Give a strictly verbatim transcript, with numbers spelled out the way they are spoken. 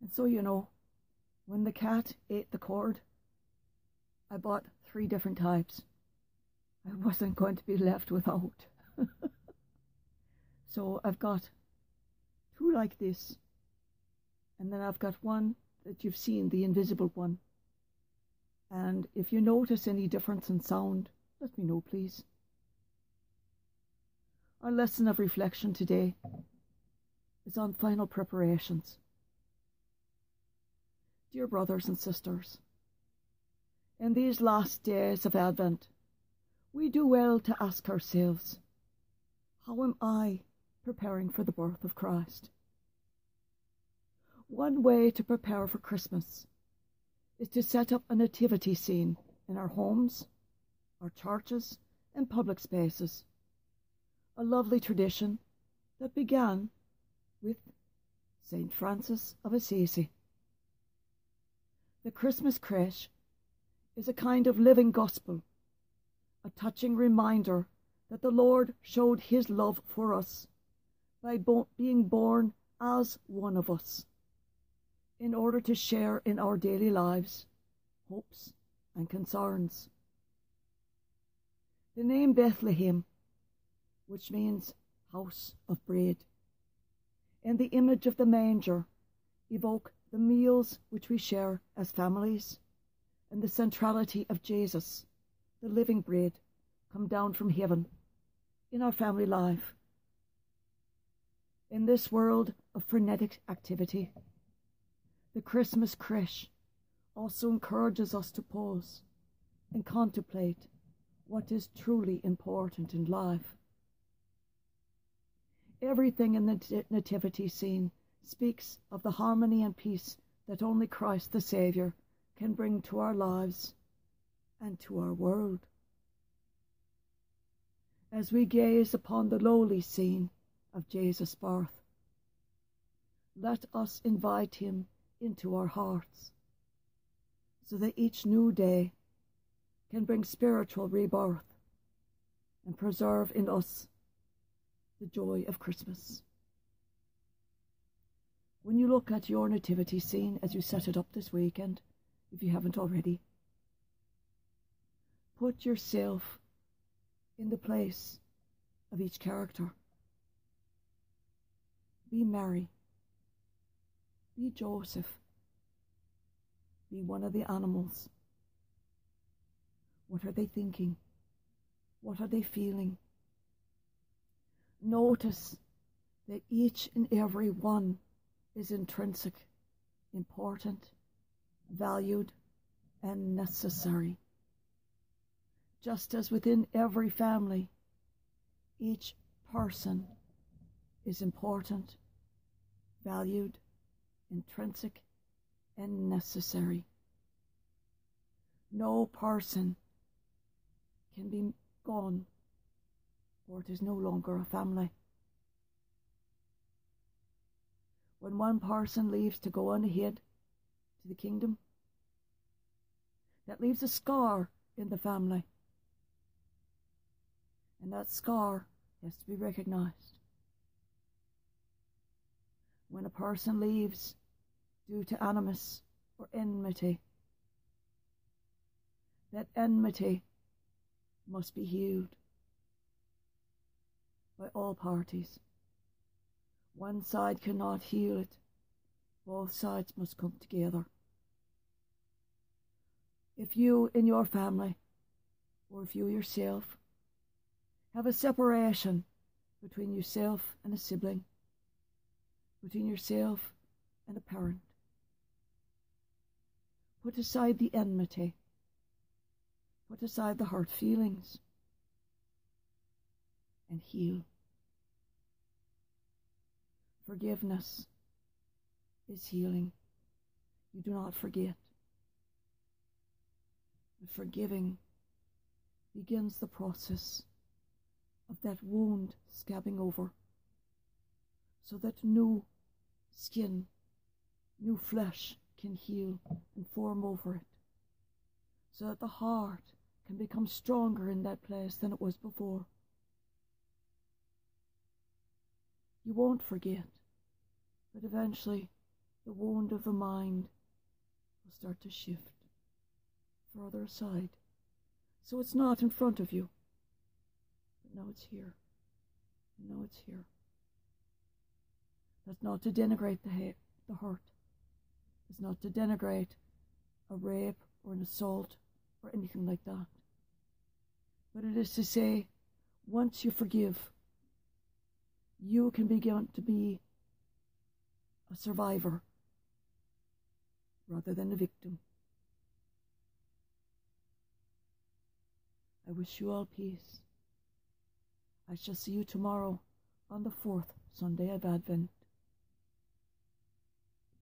And so, you know, when the cat ate the cord, I bought three different types. I wasn't going to be left without. So I've got two like this, and then I've got one that you've seen, the invisible one. And if you notice any difference in sound, let me know, please. Our lesson of reflection today is on final preparations. Dear brothers and sisters, in these last days of Advent, we do well to ask ourselves, how am I preparing for the birth of Christ? One way to prepare for Christmas is to set up a nativity scene in our homes, our churches, and public spaces. A lovely tradition that began with Saint Francis of Assisi. The Christmas Crèche is a kind of living gospel, a touching reminder that the Lord showed his love for us by bo- being born as one of us, in order to share in our daily lives, hopes and concerns. The name Bethlehem, which means house of bread, and the image of the manger evoke the meals which we share as families, and the centrality of Jesus, the living bread, come down from heaven in our family life. In this world of frenetic activity, the Christmas Crèche also encourages us to pause and contemplate what is truly important in life. Everything in the nativity scene speaks of the harmony and peace that only Christ the Saviour can bring to our lives and to our world. As we gaze upon the lowly scene of Jesus' birth, let us invite him into our hearts, so that each new day can bring spiritual rebirth and preserve in us the joy of Christmas. When you look at your nativity scene as you set it up this weekend, if you haven't already, put yourself in the place of each character. Be Mary. Be Joseph. Be one of the animals. What are they thinking? What are they feeling? Notice that each and every one is intrinsic, important, valued, and necessary. Just as within every family, each person is important, valued, intrinsic, and necessary. No person can be gone, or it is no longer a family. When one person leaves to go on ahead to the kingdom, that leaves a scar in the family. And that scar has to be recognized. When a person leaves due to animus or enmity, that enmity must be healed by all parties. One side cannot heal it. Both sides must come together. If you in your family, or if you yourself, have a separation between yourself and a sibling, between yourself and a parent, put aside the enmity, put aside the hurt feelings, and heal. Forgiveness is healing. You do not forget. But forgiving begins the process of that wound scabbing over, so that new skin, new flesh can heal and form over it, so that the heart can become stronger in that place than it was before. You won't forget, but eventually the wound of the mind will start to shift further aside. So it's not in front of you, but now it's here, and now it's here. That's not to denigrate the, hate, the hurt. It's not to denigrate a rape or an assault or anything like that. But it is to say, once you forgive, you can begin to be a survivor rather than a victim. I wish you all peace. I shall see you tomorrow on the fourth Sunday of Advent.